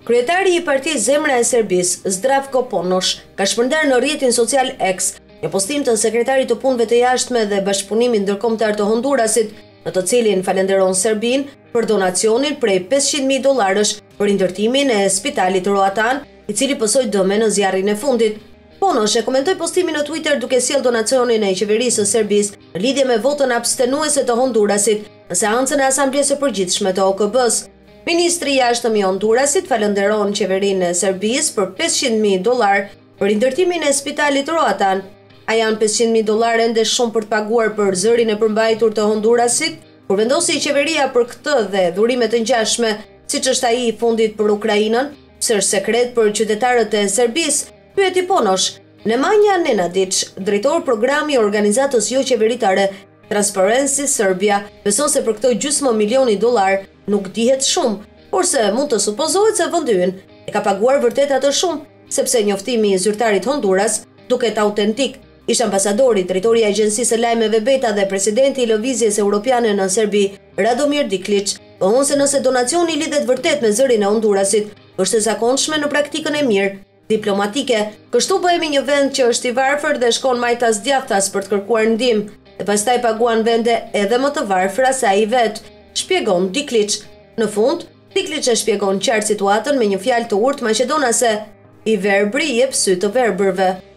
Kryetari i Partisë Zemra e Serbisë, Zdravko Ponoš, ka shpërndarë në rrjetin social X një postim të sekretarit të punëve të jashtme dhe bashkëpunimit ndërkombëtar të Hondurasit, në të cilin falenderon Serbinë për donacionin prej $500.000 për ndërtimin e spitalit Roatan, i cili pësoi dëme në zjarrin e fundit. Ponoš e komentoi postimin në Twitter duke sjellë donacionin e qeverisë së Serbisë në lidhje me votën abstenuese të Hondurasit në seancën e Asamblesë së Përgjithshme të OKB-s. Ministri i jashtëm i Hondurasit falenderon qeverinë e Serbisë për $500.000 për ndërtimin e spitalit Roatan. A janë $500.000 ende shumë për të paguar për zërin e përmbajtur të Hondurasit, kur vendosi qeveria për këtë dhe dhurime të ngjashme, siç është ai i fundit për Ukrainën, pse është sekret për qytetarët e Serbisë, pyeti Ponoš. Nemanja Nenadic, drejtor programi i organizatës jo qeveritare Transparency Serbia, beson se për këto $500.000 nuk dihet shumë, por se mund të supozohet se vendi ynë e ka paguar vërtet atë shumë, sepse njoftimi i zyrtarit Honduras duket autentik. Ish ambasadori, drejtori i Agjencisë së Lajmeve Beta dhe presidenti i Lëvizjes Europiane në Serbi, Radomir Diklić, pohon se nëse donacioni lidhet vërtet me zërin e Hondurasit, është e zakonshme në praktikën e mirë diplomatike. Kështu bëhemi një vend që është i varfër dhe shkon majtas djathtas për të kërkuar ndihmë, dhe pastaj paguan vende edhe më të varfëra se ai vet, shpjegon Diklić. Në fund, Diklić e shpjegon qartë situatën me një fjalë të urtë maqedonase: i verbri jep sy të verbërve.